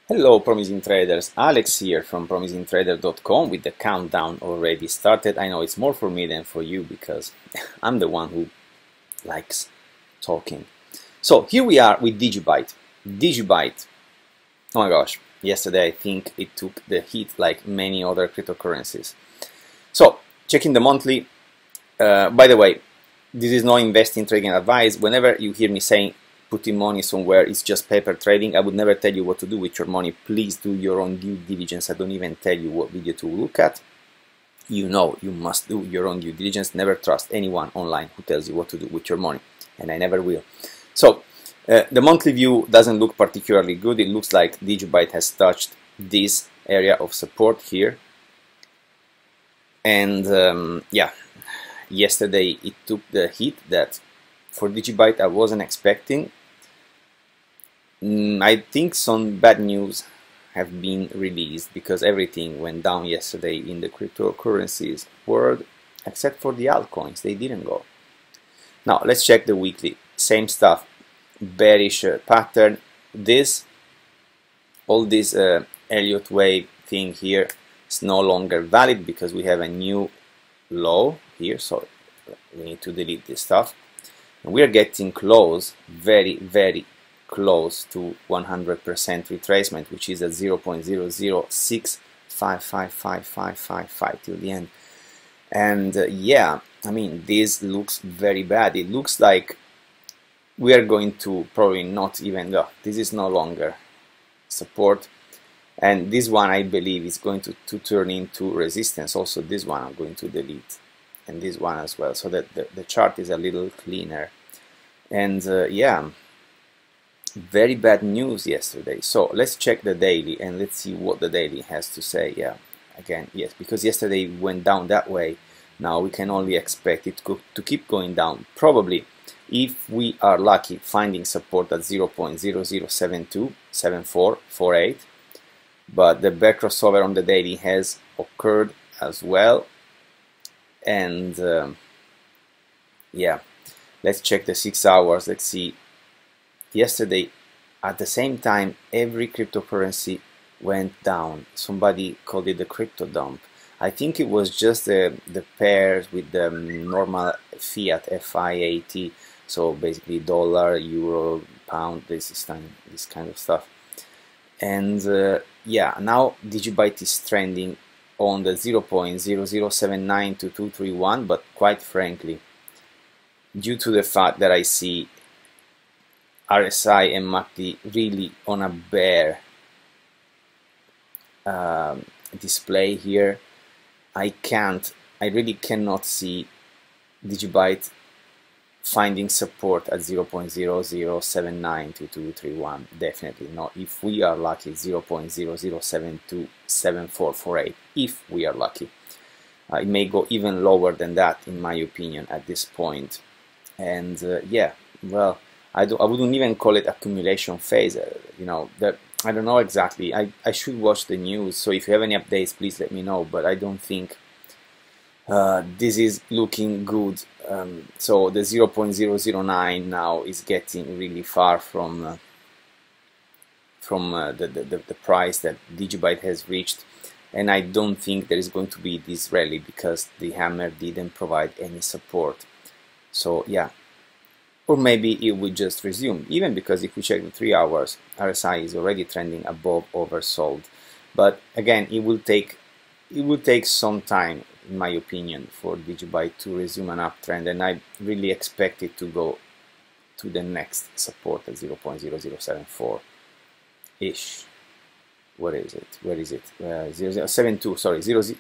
Hello promising traders, Alex here from promisingtrader.com with the countdown already started. I know it's more for me than for you because I'm the one who likes talking. So here we are with DigiByte. DigiByte, oh my gosh, yesterday I think it took the hit like many other cryptocurrencies. So checking the monthly, by the way, this is no investing trading advice. Whenever you hear me saying putting money somewhere is just paper trading, I would never tell you what to do with your money. Please do your own due diligence. I don't even tell you what video to look at. You know you must do your own due diligence. Never trust anyone online who tells you what to do with your money, and I never will. So the monthly view doesn't look particularly good. It looks like DigiByte has touched this area of support here, and yeah, yesterday it took the hit that for DigiByte I wasn't expecting. I think some bad news have been released because everything went down yesterday in the cryptocurrencies world except for the altcoins. They didn't go. Now let's check the weekly. Same stuff, bearish pattern. All this Elliott wave thing here is no longer valid because we have a new low here, so we need to delete this stuff. And we are getting close, very close to 100% retracement, which is at 0.006555555 till the end. And yeah, I mean, this looks very bad. It looks like we are going to probably not even go. This is no longer support, and this one I believe is going to turn into resistance. Also this one I'm going to delete, and this one as well, so that the chart is a little cleaner. And yeah, very bad news yesterday. So let's check the daily and let's see what the daily has to say. Yeah, again, yes, because yesterday went down that way. Now we can only expect it to keep going down, probably, if we are lucky, finding support at 0.00727448. But the back crossover on the daily has occurred as well. And yeah, let's check the 6 hours. Let's see. Yesterday, at the same time, every cryptocurrency went down. Somebody called it the crypto dump. I think it was just the pairs with the normal fiat, FIAT, so basically dollar, euro, pound, this kind of stuff. And yeah, now DigiByte is trending on the 0.00792231, but quite frankly, due to the fact that I see RSI and MACD really on a bear display here, I really cannot see DigiByte finding support at 0.00792231. Definitely not. If we are lucky, 0.00727448. If we are lucky, it may go even lower than that, in my opinion, at this point. And yeah, well, I wouldn't even call it accumulation phase. You know, I don't know exactly. I should watch the news. So if you have any updates, please let me know. But I don't think this is looking good. So the 0.009 now is getting really far from the price that DigiByte has reached, and I don't think there is going to be this rally because the hammer didn't provide any support. So yeah, or maybe it would just resume, even because if we check the 3 hours, RSI is already trending above oversold. But again, it will take some time, in my opinion, for DigiByte to resume an uptrend, and I really expect it to go to the next support at 0.0074 ish. What is it? Where is it? 0072. Sorry,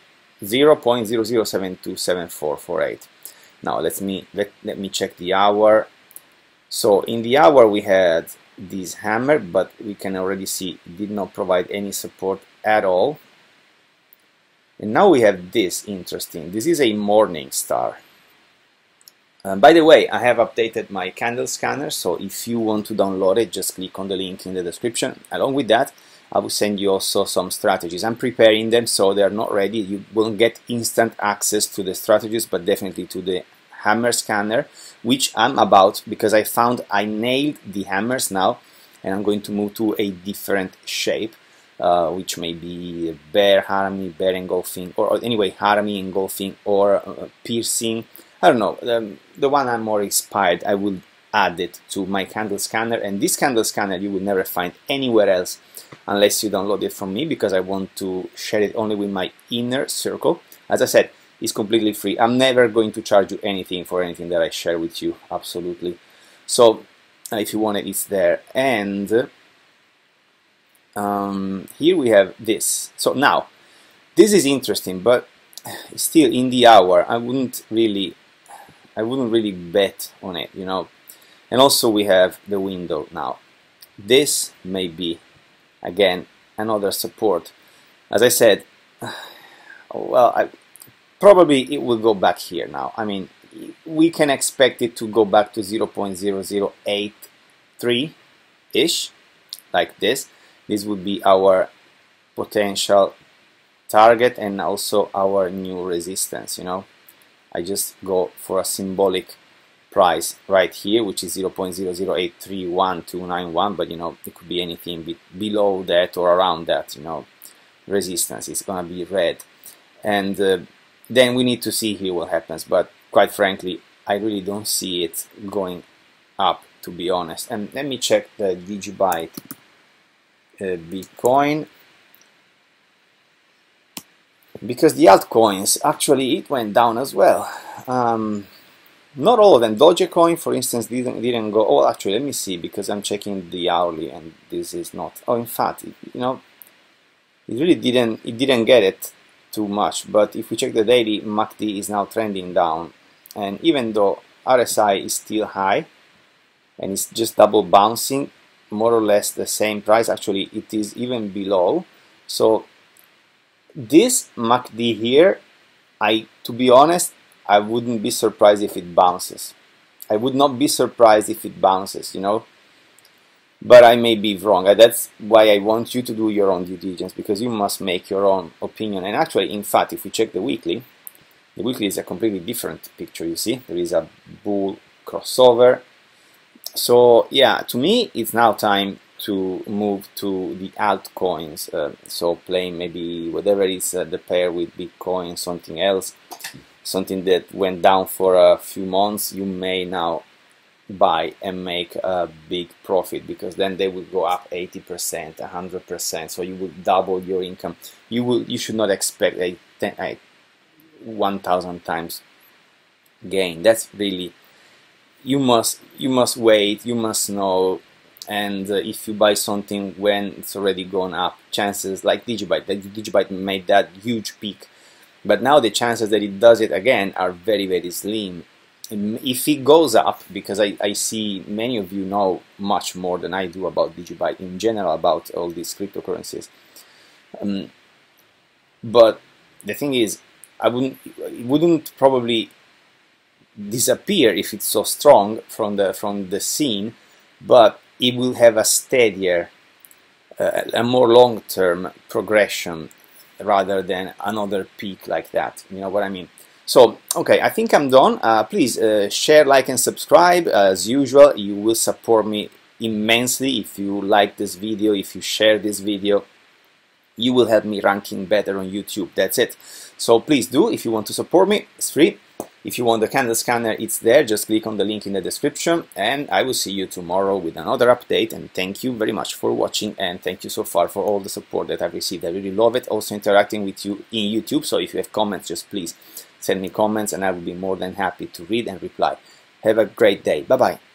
0.00727448. Now let me check the hour. So in the hour we had this hammer, but we can already see it did not provide any support at all. And now we have this interesting. This is a morning star. By the way, I have updated my candle scanner, so if you want to download it, just click on the link in the description. Along with that, I will send you also some strategies. I'm preparing them, so they're not ready. You won't get instant access to the strategies, but definitely to the hammer scanner, which I'm about, because I nailed the hammers now, and I'm going to move to a different shape. which may be bear, harami, bear engulfing, or anyway harami engulfing, or piercing. I don't know, the one I'm more inspired, I will add it to my candle scanner, and this candle scanner you will never find anywhere else unless you download it from me, because I want to share it only with my inner circle. As I said, it's completely free. I'm never going to charge you anything for anything that I share with you, absolutely. So if you want it, it's there. And here we have this. So now this is interesting, but still in the hour I wouldn't really bet on it, you know. And also we have the window now. This may be again another support. As I said, well, probably it will go back here now. I mean, we can expect it to go back to 0.0083 ish, like this. This would be our potential target and also our new resistance, you know. I just go for a symbolic price right here, which is 0.00831,291, but you know, it could be anything below that or around that, you know. Resistance is gonna be red, and then we need to see here what happens, but quite frankly I really don't see it going up, to be honest. And let me check the DigiByte Bitcoin, because the altcoins actually it went down as well. Not all of them. Dogecoin, for instance, didn't go. Oh, actually, let me see, because I'm checking the hourly, and this is not. Oh, in fact, you know, it really didn't. It didn't get it too much. But if we check the daily, MACD is now trending down, and even though RSI is still high, and it's just double bouncing, more or less the same price. Actually, it is even below. So this MACD here, to be honest, I wouldn't be surprised if it bounces. I would not be surprised if it bounces, you know. But I may be wrong. That's why I want you to do your own due diligence, because you must make your own opinion. And actually, in fact, if we check the weekly is a completely different picture, you see. There is a bull crossover. So yeah, to me, it's now time to move to the altcoins. So playing maybe whatever is the pair with Bitcoin, something else. Something that went down for a few months, you may now buy and make a big profit, because then they will go up 80%, 100%. So you will double your income. You should not expect a 1,000 times gain. That's really, you must wait. You must know. And if you buy something when it's already gone up, chances like DigiByte made that huge peak. But now the chances that it does it again are very, very slim. If it goes up, because I see many of you know much more than I do about DigiByte in general, about all these cryptocurrencies. But the thing is, it wouldn't probably disappear if it's so strong from the scene, but it will have a steadier, a more long-term progression, rather than another peak like that. You know what I mean? So okay, I think I'm done. Please share, like, and subscribe. As usual, you will support me immensely if you like this video. If you share this video, you will help me ranking better on YouTube. That's it. So please do. If you want to support me, it's free. If you want the candle scanner, it's there. Just click on the link in the description, and I will see you tomorrow with another update. And thank you very much for watching, and thank you so far for all the support that I've received. I really love it. Also interacting with you in YouTube. So if you have comments, just please send me comments, and I will be more than happy to read and reply. Have a great day. Bye bye.